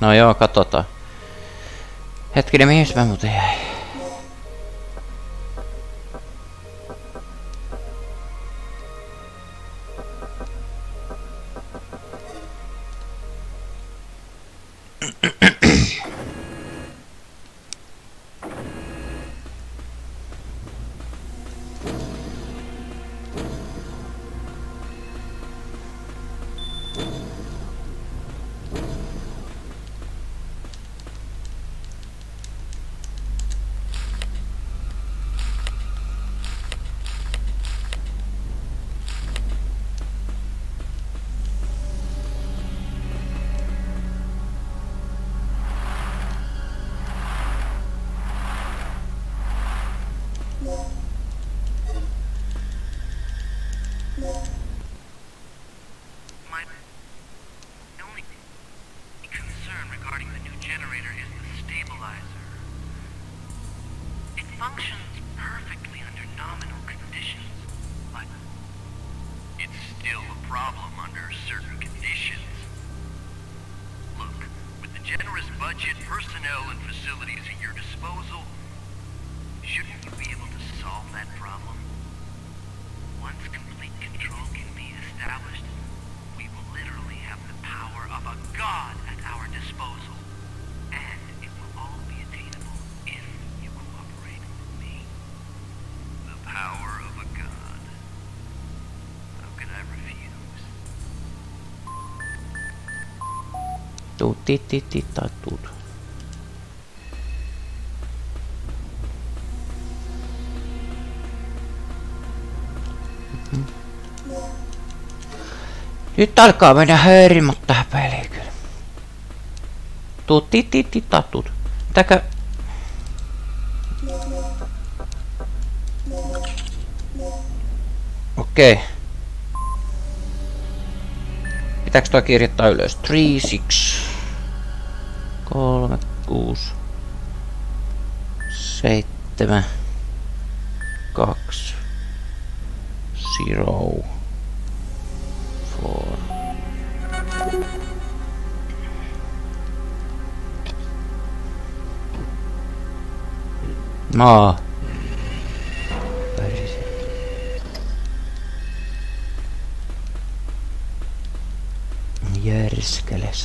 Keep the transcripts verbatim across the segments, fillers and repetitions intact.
No joo, katsotaan. Hetkinen, mihin mä muuten jäin? Tuut, tit, tit, tit, tai tuut. Mm-hmm. Nyt alkaa mennä häirimmät tähän peliin kyllä. Tuut, tit, tit, tit, tai tuut. Mitäkö? Okei. Okay. Pitääkö toi kirjoittaa ylös? kolme, kuusi, kolme, kuusi, seitsemän, kaksi, zero, four. Maa. Järskeles.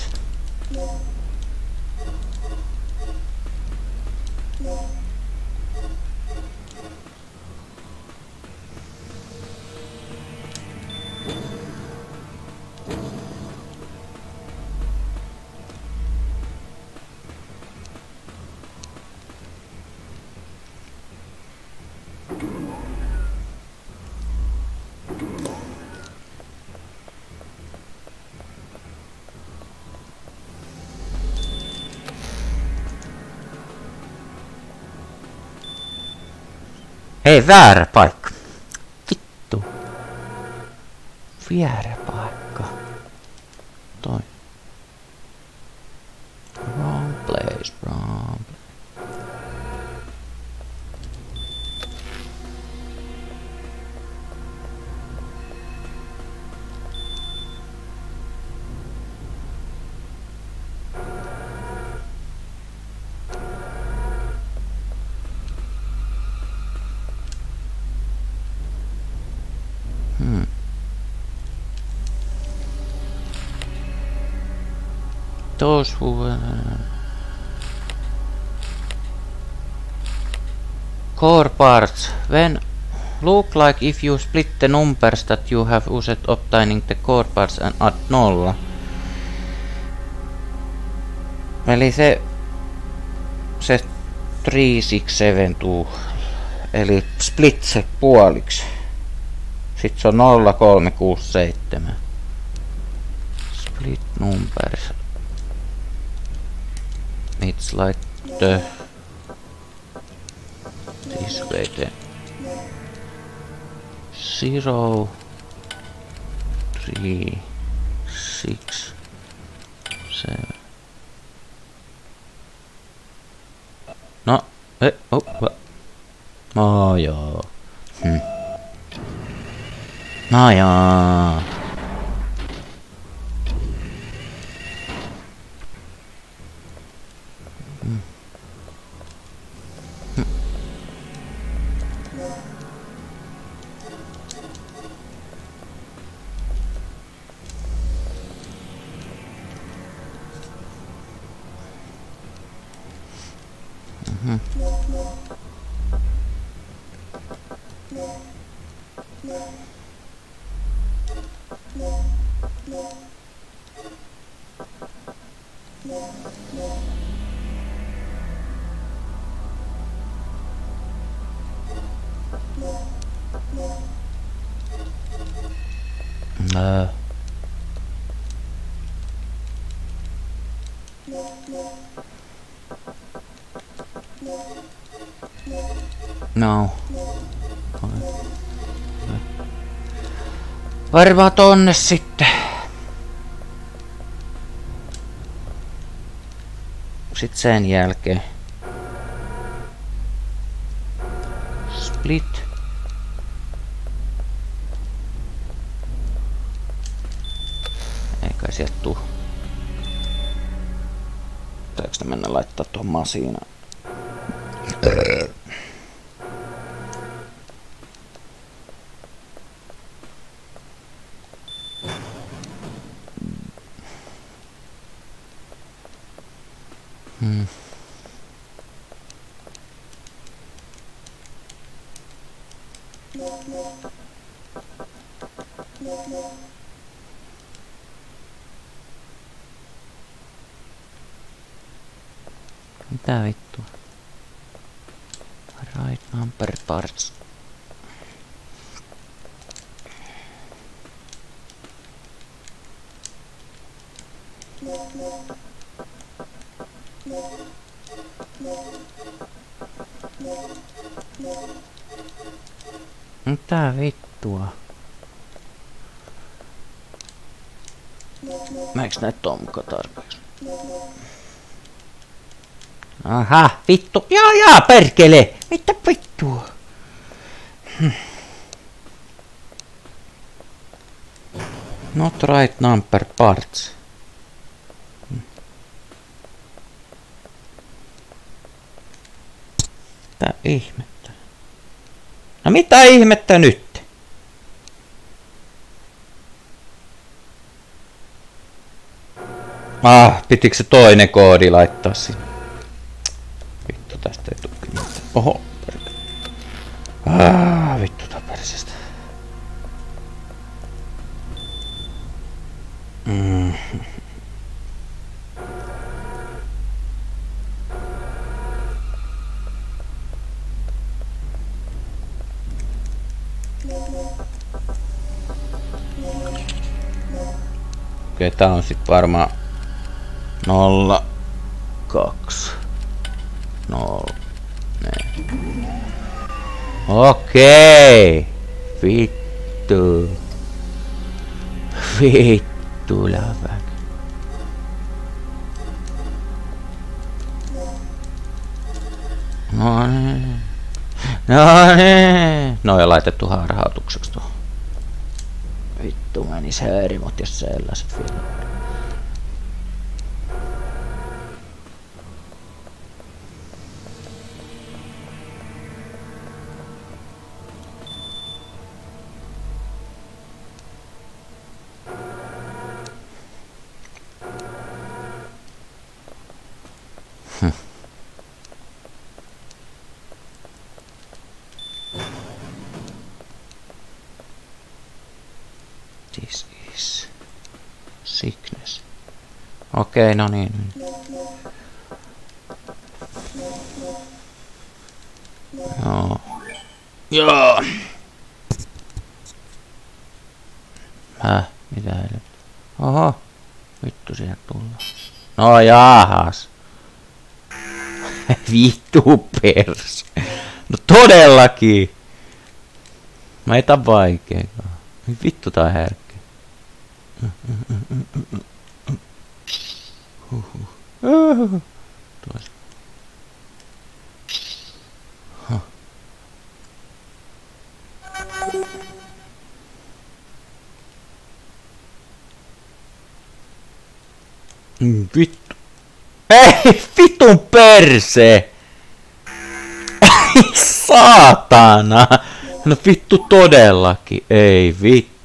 Hei, väärä paikka. Vittu. Väärä paikka. Toi. Wrong place, wrong place. Hmm. Those who uh, core parts. When look like if you split the numbers that you have used obtaining the core parts and add nolla. Eli se se kolme, kuusi, seitsemän tuu. Eli split se puoliksi. Sitten se on nolla, kolme, kuusi, seitsemän. Split numbers. It's like the this way then. Zero, three, six, seven. No, eh, oh, oh joo. Hm. No joo. Mm. Mm-hmm. No. No. Varmaan tonne sitten. Sitten sen jälkeen. Split. Ei kai sieltä tuu. Pitääkö ne mennä laittaa tuohon masiinaan? Hmm. Mitä vittua? Right number parts. Mitä vittua? Mä eiks näitä oo muka tarpeeksi? Aha, vittu. Jaa, jaa, perkele. Mitä vittua? Hm. Not right number parts. Hm. Mitä ihmettä? No mitä ihmettä nyt? Ah, pitikö se toinen koodi laittaa sinne? Vittu, tästä ei tulekin mitään. Oho, perkele. Ah, vittu tää persestä. Mm. Okei, tää on sit varmaan nolla, kaksi, nolla, ne. Okei, vittu, vittu läväk. No niin, no niin. No ja laitettu harhautukseksi tuohon. Vittu menis häirimot jos sellaiset filmat. Hm. This is sickness. Okei, no niin. Joo. Joo. Häh? Mitä helvettiä? Oho. Vittu sieltä tullaan. No jaahas. Vittu pers. No todellakin. Mä ei tää vaikeekaan. Vittu tää härkkä. Tuossa. Huh. Mm, vittu. Ei vitun perse! Ei saatana! No vittu todellakin, ei vittu.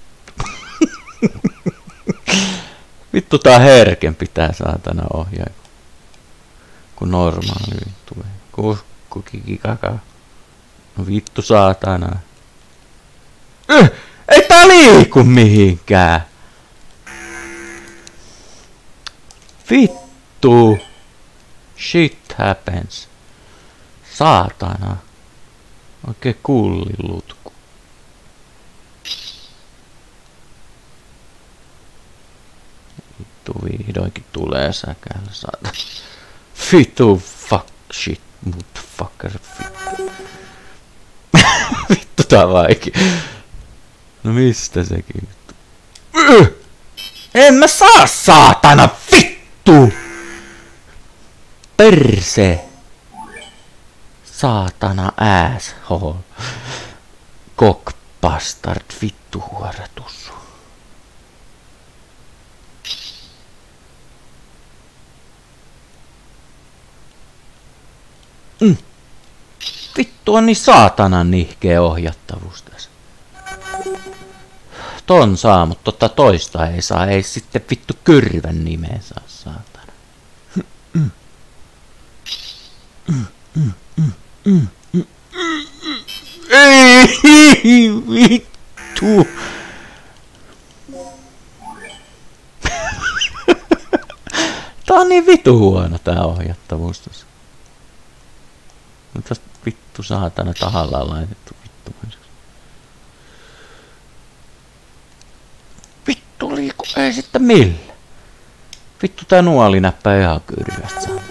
Vittu tää herkempi tää saatana ohjaa. Kun normaali vittu. Kukku kiki kaka. No vittu saatana. Yh, ei tää liiku mihinkään. Vittu. Shit happens. Saatana. Oikein kullilutku. Vittu vihdoinkin tulee säkäällä saatana. Vittu fuck shit motherfucker. Vittu. Vittu tää on vaikea. No mistä sekin vittu? En mä saa saatana vittu! Perse! Saatana asshole. Cock bastard vittu huoratussu. Mm. Vittu on niin saatanan nihkeä ohjattavuus tässä. Ton saa, mutta tota toista ei saa. Ei sitten vittu kyrvän nimeen saa saatana. Mm. Mm. Mm. Mm. Mm. Mm. Mm. Ei vittu. Tää on niin vitu huono tää ohjattavuus tässä. Mutta vittu saatana tahallaan laitettu vittu. Vittu liiku, ei sitten millä. Vittu tää nuoli näppää ihan kyrvästä saatana.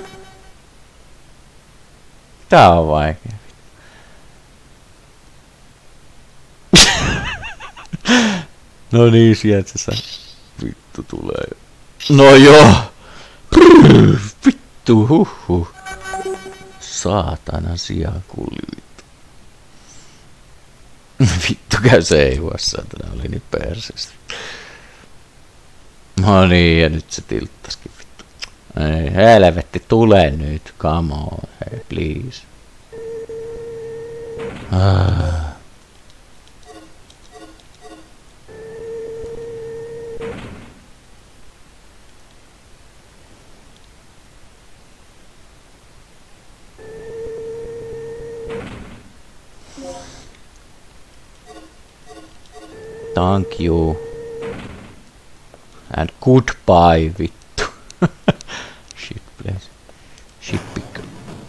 Tää on vaikea. No niin, sieltä se vittu tulee. No joo. Prrr, vittu huhhuh. Saatana siakulli vittu. Vittu käy seihuassa, tää oli niin persestä. No niin, ja nyt se tilttaskin vittu. Ei helvetti, tule nyt, come on, hey, please. Ah. Thank you. And goodbye, vittu. Shit place. Shit pick.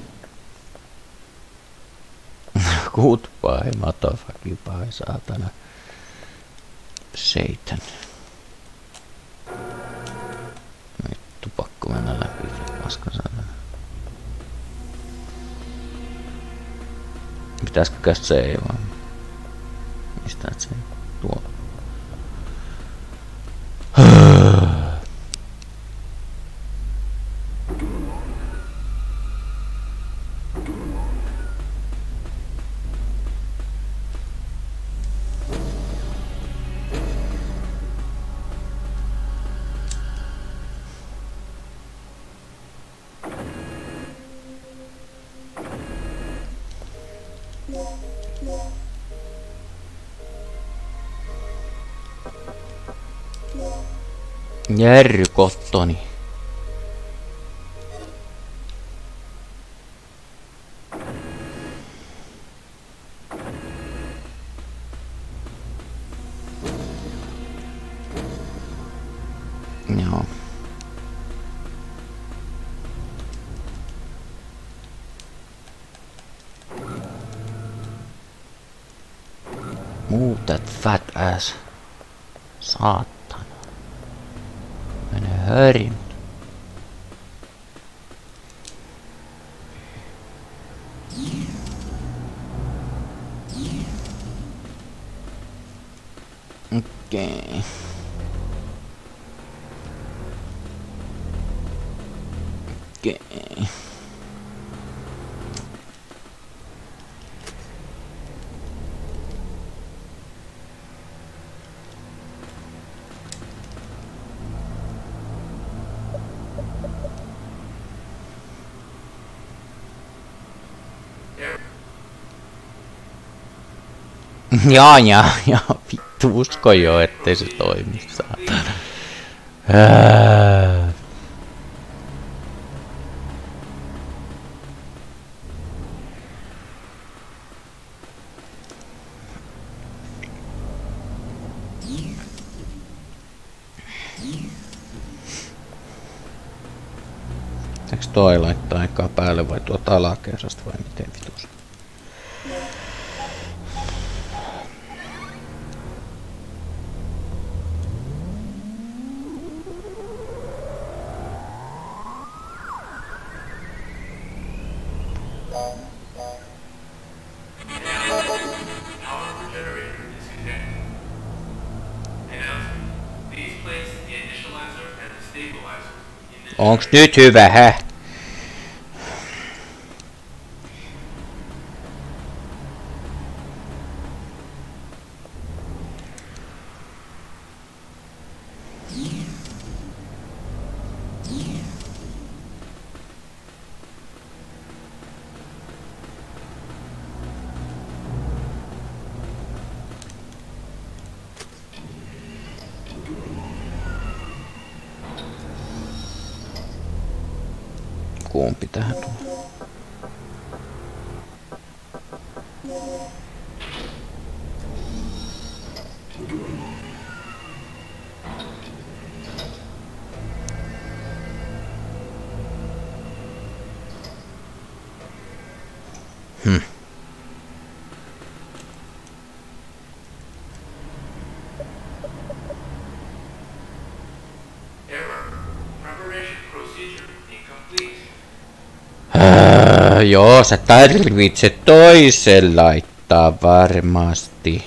Goodbye, motherfucking bye, saatana. Satan. Vittu, pakko mennä läpi, paska saatana. Pitäisikö kästä seivaa? Mistä et se tuo? Jerry Kottoni. Joo. Move that fat ass. Saatana. Mene hörin. Okei. Okay. Okei. Okay. Jaa, jaa, jaa, vittu usko jo, ettei se toimi, saatana. Ää... Pitääks toi laittaa aikaa päälle vai tuota alakerrasta vai miten vitus? Onks nyt hyvä, hä? Kumpi tähän tulee? Hmm. Öö, joo, sä tarvitse toisen laittaa varmasti.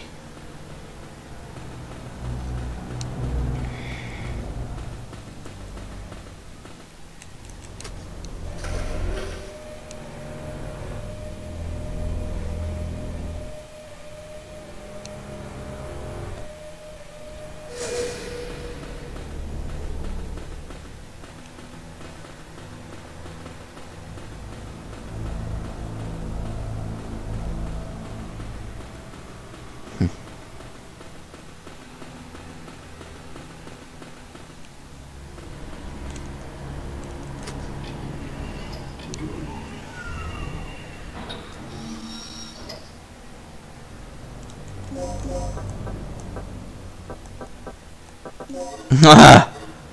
Ah.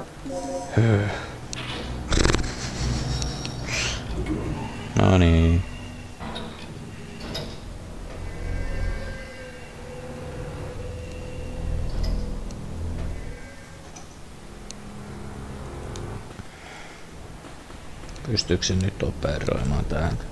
No niin. Pystyykö se nyt operoimaan täältä?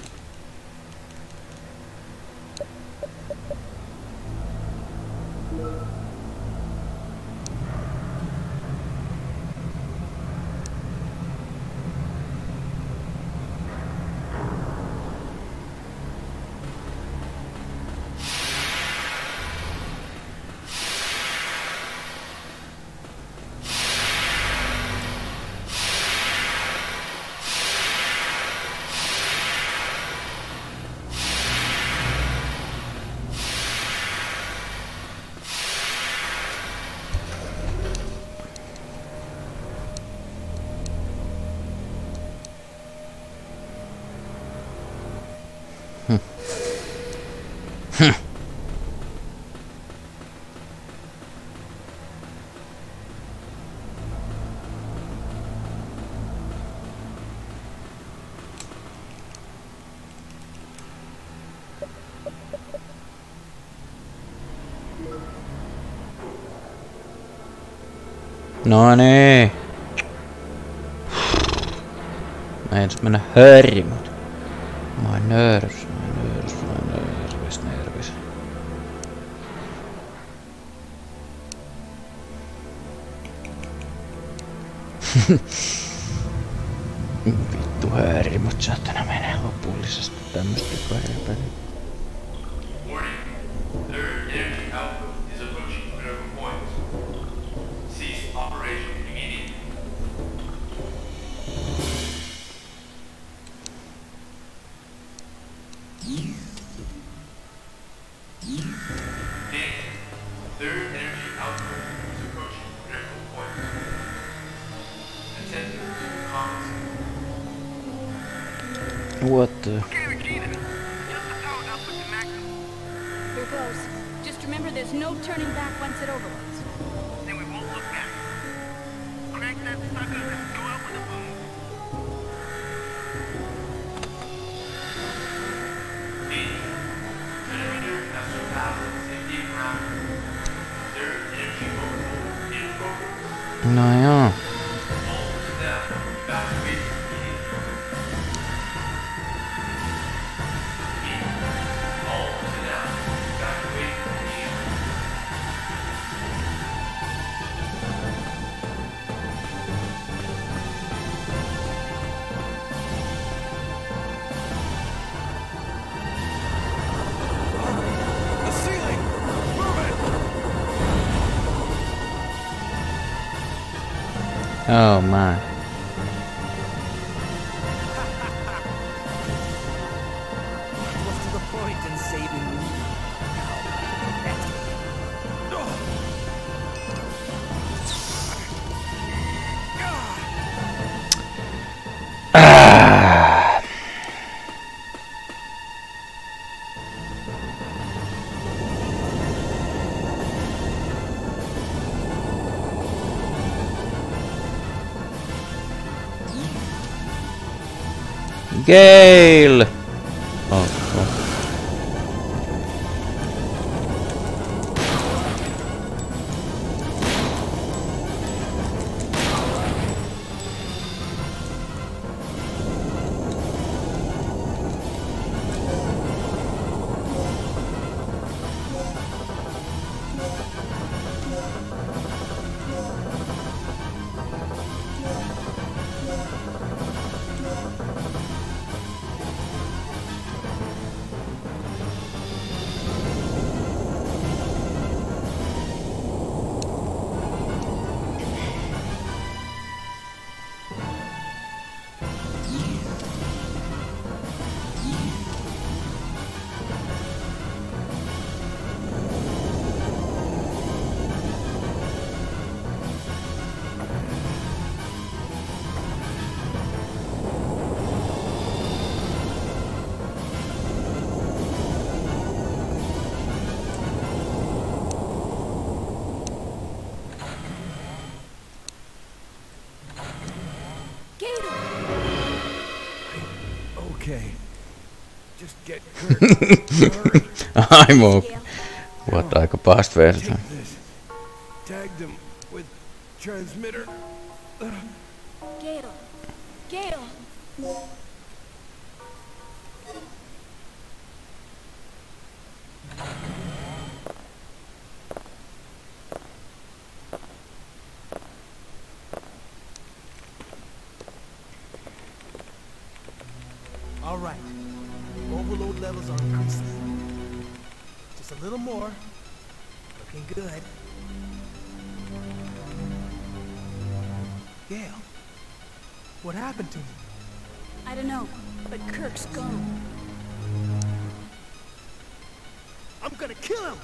No niin. Mä en mennä hörrimut. Mä oon nörs, mä oon nörs, mä oon nervis, nervis. Vittu hörrimut saatana menee lopullisesti tämmöstä peliä. Yeah. What the? Here goes. Just remember there's no turning back once it overloads. Then we won't look back. Crank that sucker and go out with a boom. No joo. Oh my. What's to the point in saving me? Ah. Gale! Oh, oh. Okay. Just get Kurt. I'm okay. What aika pahasta verta. Take this. Tag them with transmitter. Gale. Gale. All right. Overload levels are increasing. Just a little more. Looking good. Gale, what happened to me? I don't know, but Kirk's gone. I'm gonna kill him!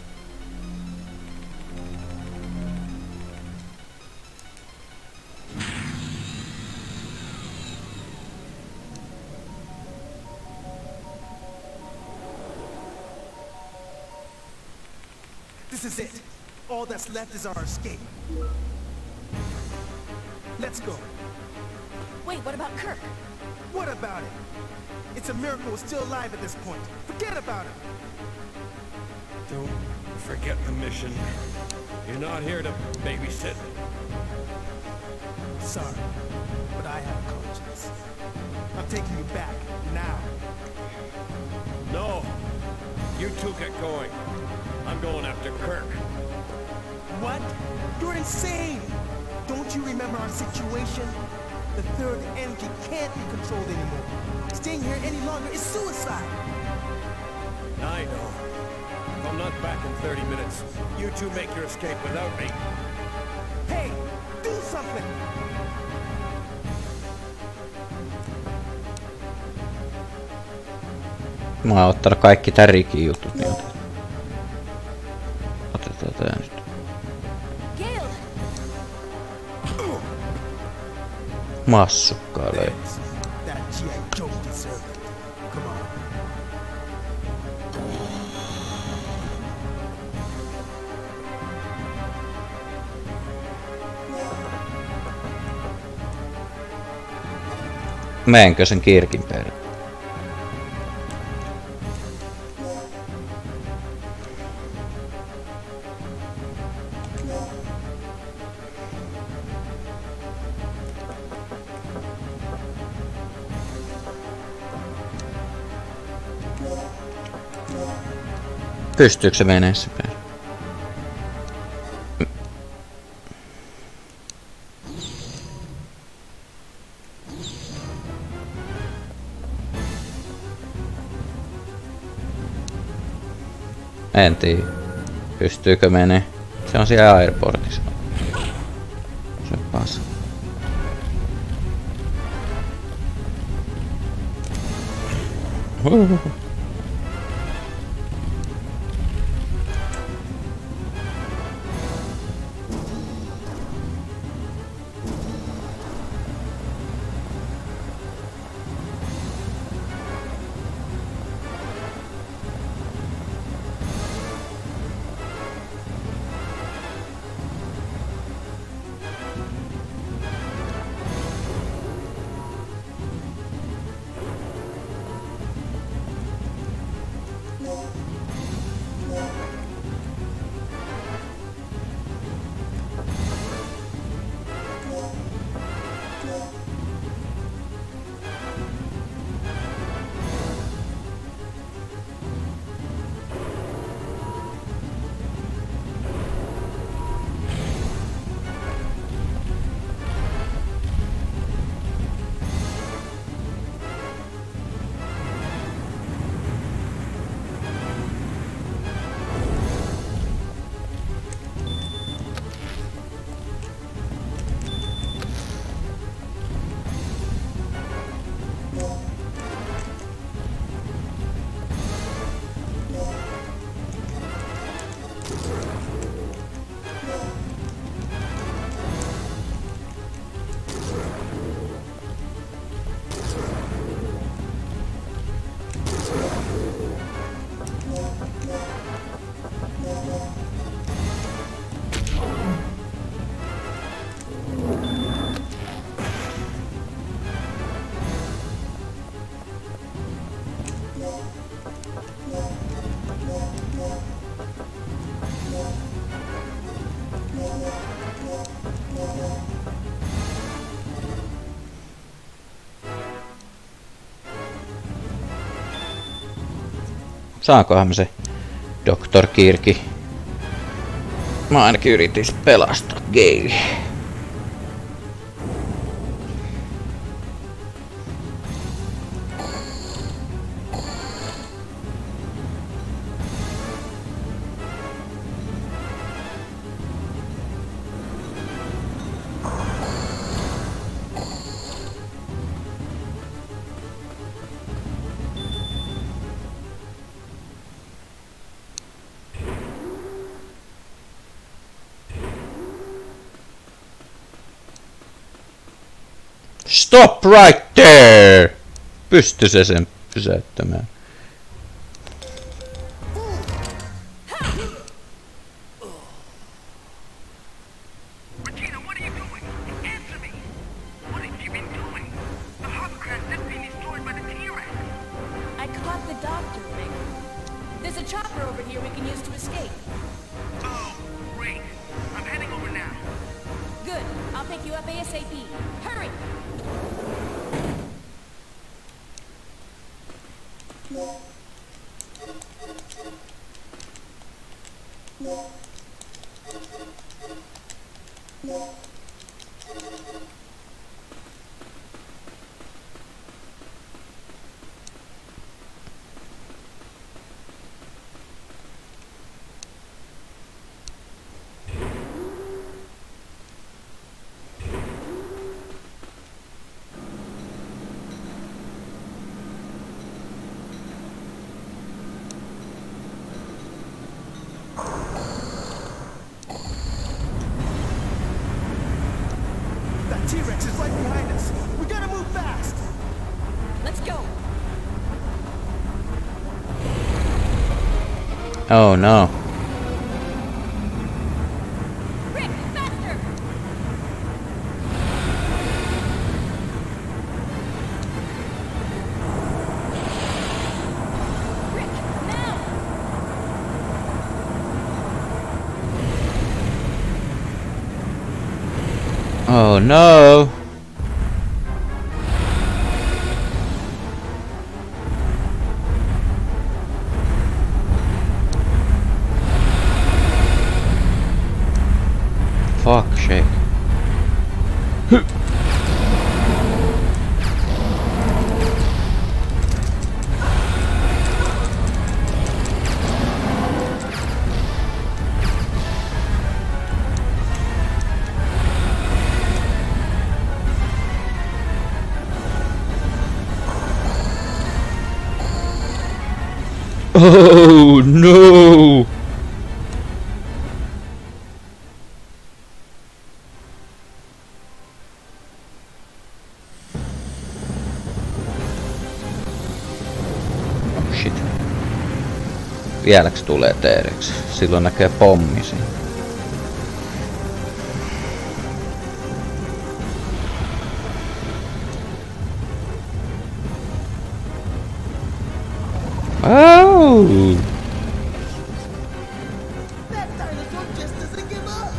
This is it. All that's left is our escape. Let's go. Wait, what about Kirk? What about it? It's a miracle we're still alive at this point. Forget about it. Don't forget the mission. You're not here to babysit. Sorry, but I have a conscience. I'm taking you back, now. No. You two get going. I'm going after Kirk. What? You're insane! Don't you remember our situation? The third energy can't be controlled anymore. Staying here any longer is suicide! I know. If I'm not back in thirty minutes, you two make your escape without me. Hey! Do something! Mä oon ottanut kaikki tärikin jutut, niin otetaan. Otetaan tää nyt. Gale! Massukkaa löi. That G I Joe deserved it. Come on. Meenkö sen Kirkin perään? Pystyykö se veneessä perään? En tiedä. Pystyykö menee? Se on siellä airportissa. Se pasa. Huhhuh. Saankohan me se doktor Kirki? Mä ainakin yritin pelastaa Gayle. Stop right there! Pysty se sen pysäyttämään. Regina, what are you doing? Answer me! What have you been doing? The hovercraft is being destroyed by the T-Rex. I caught the doctor, Rick. There's a chopper over here we can use to escape. Oh, great. I'm heading over now. Good. I'll pick you up ASAP. Hurry! Oh no. Rick, faster! Rick, now! Oh no. Fuck shake. Oh no! Oh shit. Vieläks tulee T-Rex? Silloin näkee pommi siinä. Oh! That dinosaur just doesn't give up.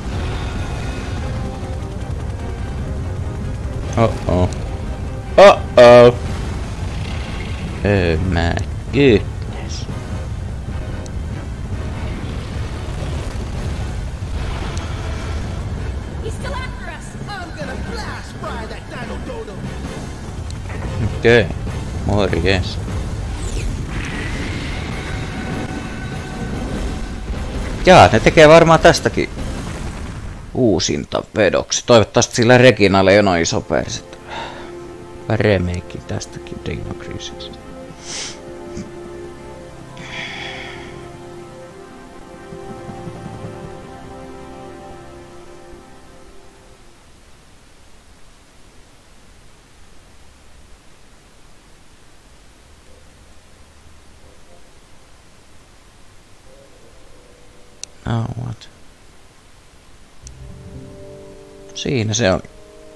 Uh-oh. Uh-oh. Oh my goodness. He's still after us! I'm gonna flash fry that dino dodo. Okei. Okay. Morjes. Jaa, ne tekee varmaan tästäkin uusinta vedoksi. Toivottavasti sillä Reginalle ei ole noin iso perset. Remake tästäkin Dino Crisis. Oh, what? Siinä se on.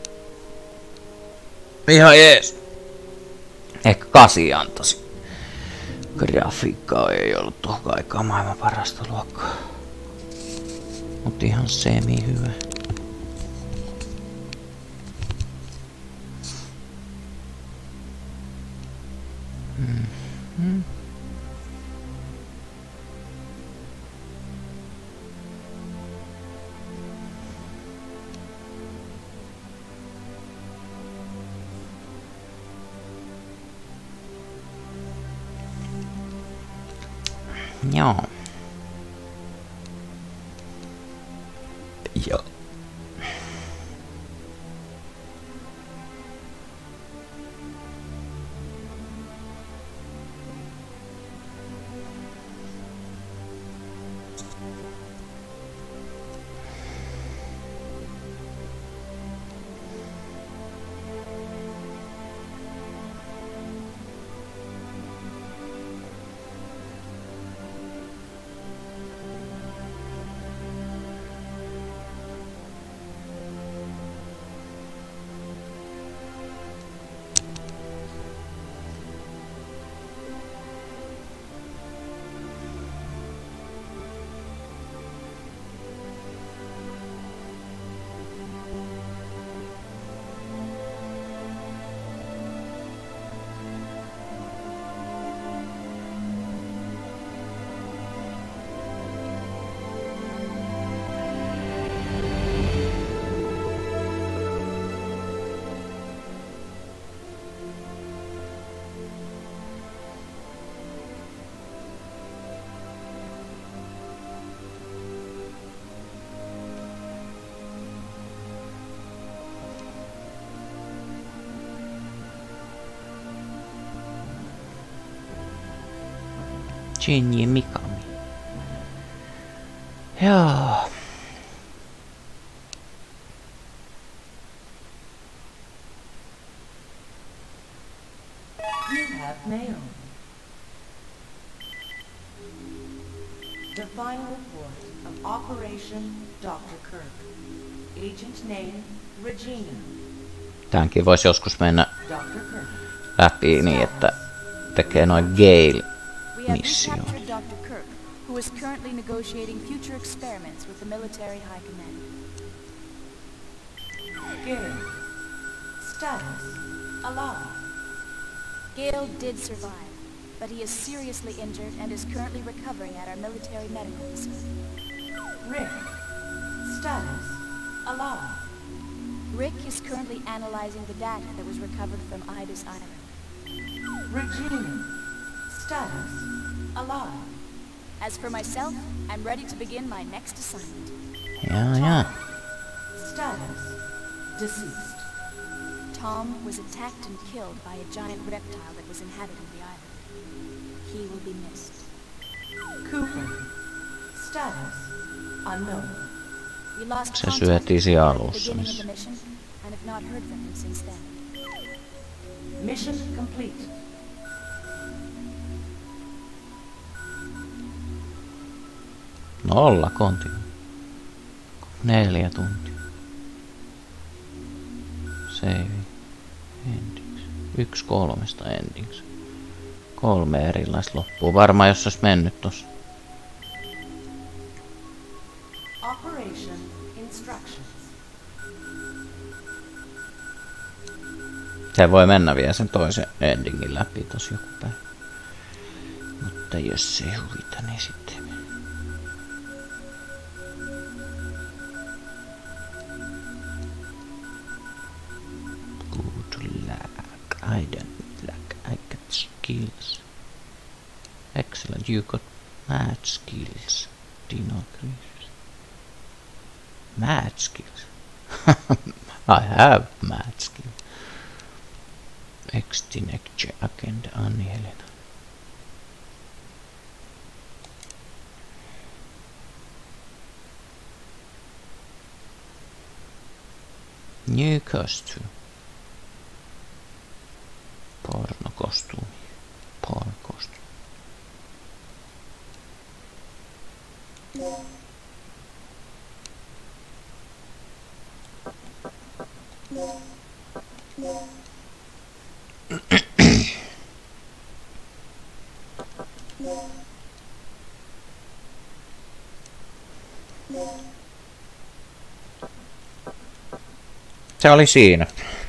Ihan jees. Ehkä kasi antaisi. Grafiikkaa ei ollut tuohon aikaan maailman parasta luokkaa. Mut ihan semi hyvä. Mm-hmm. Joo. Joo. Shinji Mikami. Joo. You have mail. The final report of Operation doctor Kirk. Agent name Regina. Tämänkin voisi joskus mennä doctor Kirk. läpi niin, että tekee noin We have Gale-mission. recaptured doctor Kirk, who is currently negotiating future experiments with the military high command. Gale. Status. Alive. Gale did survive, but he is seriously injured and is currently recovering at our military medical facility. Rick. Status. Alive. Rick is currently analyzing the data that was recovered from Ibis Island. Regina. Status. Alive. As for myself, I'm ready to begin my next assignment. Jaa, jaa. Status. Deceased. Tom was attacked and killed by a giant reptile that was inhabiting the island. He will be missed. Cooper. Status. Unknown. We lost Se contact syötiin with siinä him at the alussa, beginning of missä- the mission, and have not heard from him since then. Mission complete. Nolla konti. Neljä tuntia. Save. Endings. Yksi kolmesta endings. Kolme erilaista loppua. Varmaan jos olisi mennyt tossa. Operation instructions. Se voi mennä vielä sen toisen endingin läpi tossa joku päivä. Mutta jos se ei huvita, niin sitten... Good luck. I don't luck. I got skills. Excellent. You got mad skills. Dino Chris. Mad skills. I have mad skills. Extinect agenda Anni-Helena. New costume. Porno kostuumi. Porn kostuumi. Se oli siinä.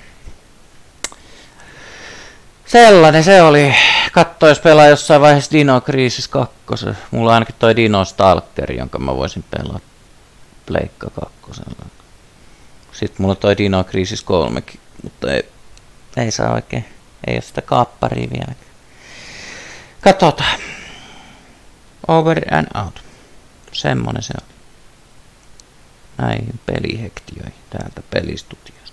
Sellainen se oli. Katso, jos pelaa jossain vaiheessa Dino Crisis kaksi. Mulla on ainakin toi Dino Stalker, jonka mä voisin pelaa Pleikka kakkosella. Sitten mulla on toi Dino Crisis kolme, mutta ei, ei saa oikein. Ei ole sitä kaapparia vieläkään. Katsotaan. Over and out. Semmonen se oli. Näihin pelihektioihin täältä Pelistudio.